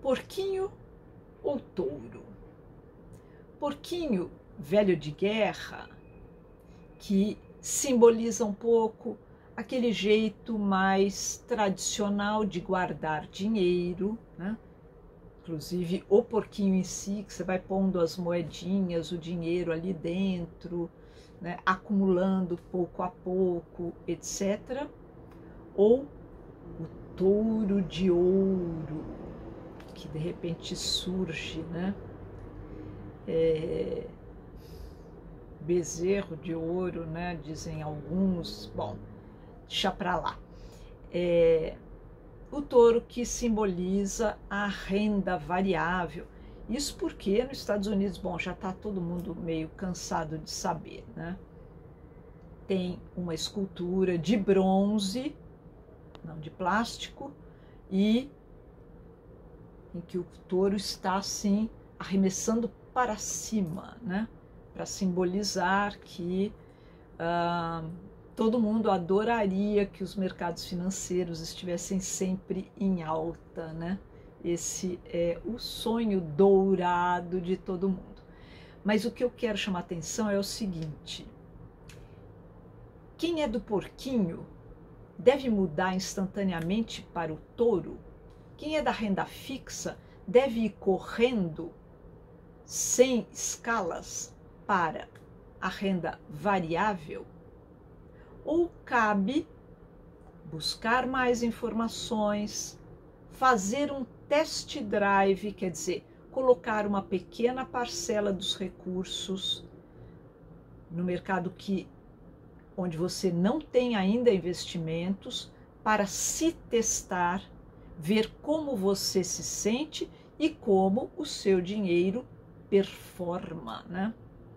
Porquinho ou touro? Porquinho, velho de guerra, que simboliza um pouco aquele jeito mais tradicional de guardar dinheiro, né? Inclusive o porquinho em si, que você vai pondo as moedinhas, o dinheiro ali dentro, né? Acumulando pouco a pouco, etc. Ou o touro de ouro, que de repente surge, né? Bezerro de ouro, né? Dizem alguns. Bom, deixa pra lá. O touro que simboliza a renda variável. Isso porque nos Estados Unidos, bom, já está todo mundo meio cansado de saber, né? Tem uma escultura de bronze, não de plástico, e em que o touro está assim arremessando para cima, né? Para simbolizar que todo mundo adoraria que os mercados financeiros estivessem sempre em alta, né? Esse é o sonho dourado de todo mundo. Mas o que eu quero chamar atenção é o seguinte: quem é do porquinho deve mudar instantaneamente para o touro. Quem é da renda fixa deve ir correndo sem escalas para a renda variável. Ou cabe buscar mais informações, fazer um test drive, quer dizer, colocar uma pequena parcela dos recursos no mercado onde você não tem ainda investimentos, para se testar, ver como você se sente e como o seu dinheiro performa, né?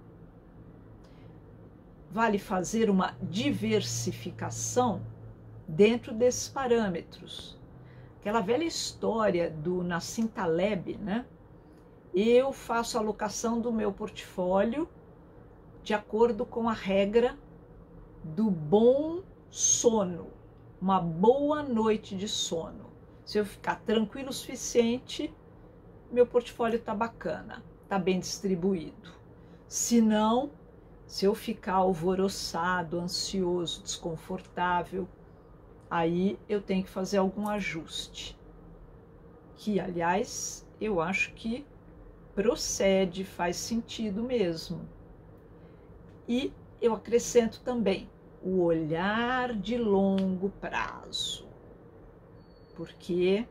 Vale fazer uma diversificação dentro desses parâmetros. Aquela velha história do Nassim Taleb, né? Eu faço a alocação do meu portfólio de acordo com a regra do bom sono, uma boa noite de sono. Se eu ficar tranquilo o suficiente, meu portfólio está bacana, está bem distribuído. Se não, se eu ficar alvoroçado, ansioso, desconfortável, aí eu tenho que fazer algum ajuste. Que, aliás, eu acho que procede, faz sentido mesmo. E eu acrescento também o olhar de longo prazo. Porque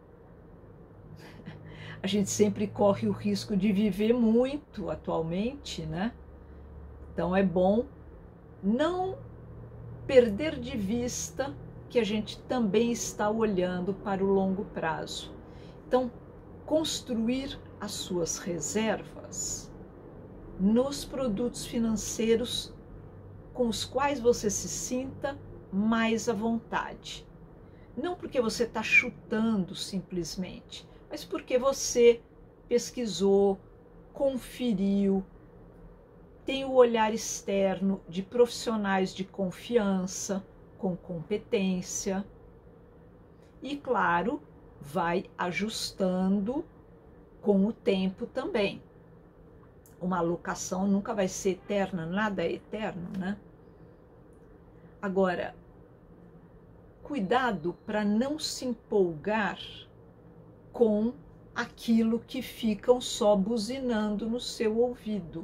a gente sempre corre o risco de viver muito atualmente, né? Então é bom não perder de vista que a gente também está olhando para o longo prazo. Então, construir as suas reservas nos produtos financeiros com os quais você se sinta mais à vontade. Não porque você está chutando simplesmente, mas porque você pesquisou, conferiu, tem o olhar externo de profissionais de confiança, com competência. E, claro, vai ajustando com o tempo também. Uma alocação nunca vai ser eterna, nada é eterno, né? Agora, cuidado para não se empolgar com aquilo que ficam só buzinando no seu ouvido.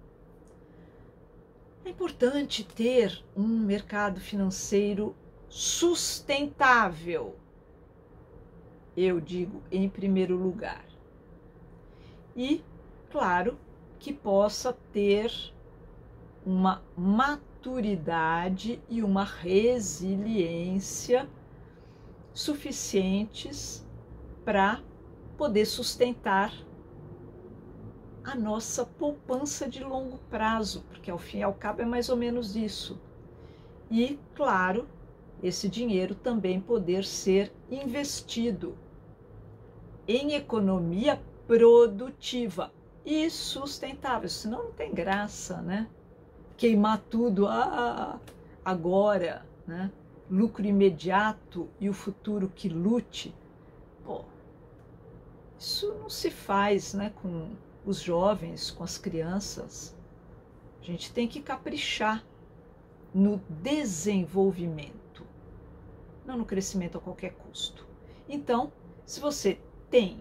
É importante ter um mercado financeiro sustentável, eu digo em primeiro lugar. E, claro, que possa ter uma maturidade e uma resiliência suficientes para poder sustentar a nossa poupança de longo prazo, porque ao fim e ao cabo é mais ou menos isso. E, claro, esse dinheiro também poder ser investido em economia produtiva e sustentável, senão não tem graça, né? Queimar tudo agora, né? Lucro imediato e o futuro que lute. Pô, Isso não se faz, né, com os jovens, com as crianças. A gente tem que caprichar no desenvolvimento, não no crescimento a qualquer custo. Então, se você tem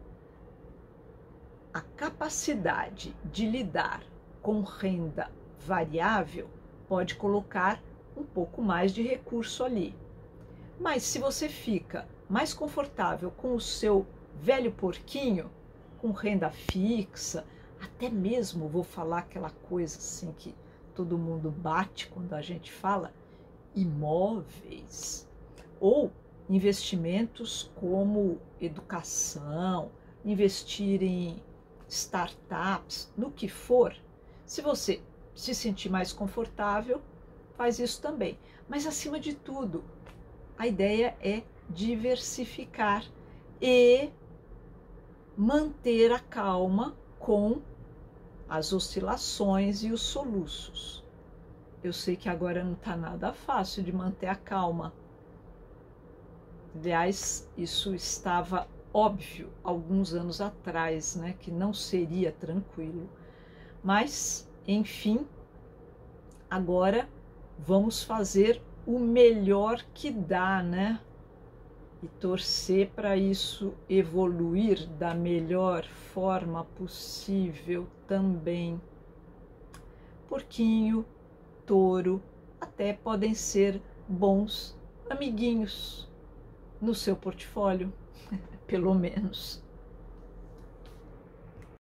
a capacidade de lidar com renda variável, pode colocar um pouco mais de recurso ali. Mas se você fica mais confortável com o seu velho porquinho, com renda fixa, até mesmo vou falar aquela coisa assim que todo mundo bate quando a gente fala, imóveis, ou investimentos como educação, investir em startups, no que for. Se você se sentir mais confortável, faz isso também. Mas acima de tudo, a ideia é diversificar e manter a calma com as oscilações e os soluços. Eu sei que agora não está nada fácil de manter a calma. Aliás, isso estava óbvio alguns anos atrás, né, que não seria tranquilo. Mas, enfim, agora vamos fazer o melhor que dá, né? E torcer para isso evoluir da melhor forma possível também. Porquinho, touro, até podem ser bons amiguinhos no seu portfólio, pelo menos.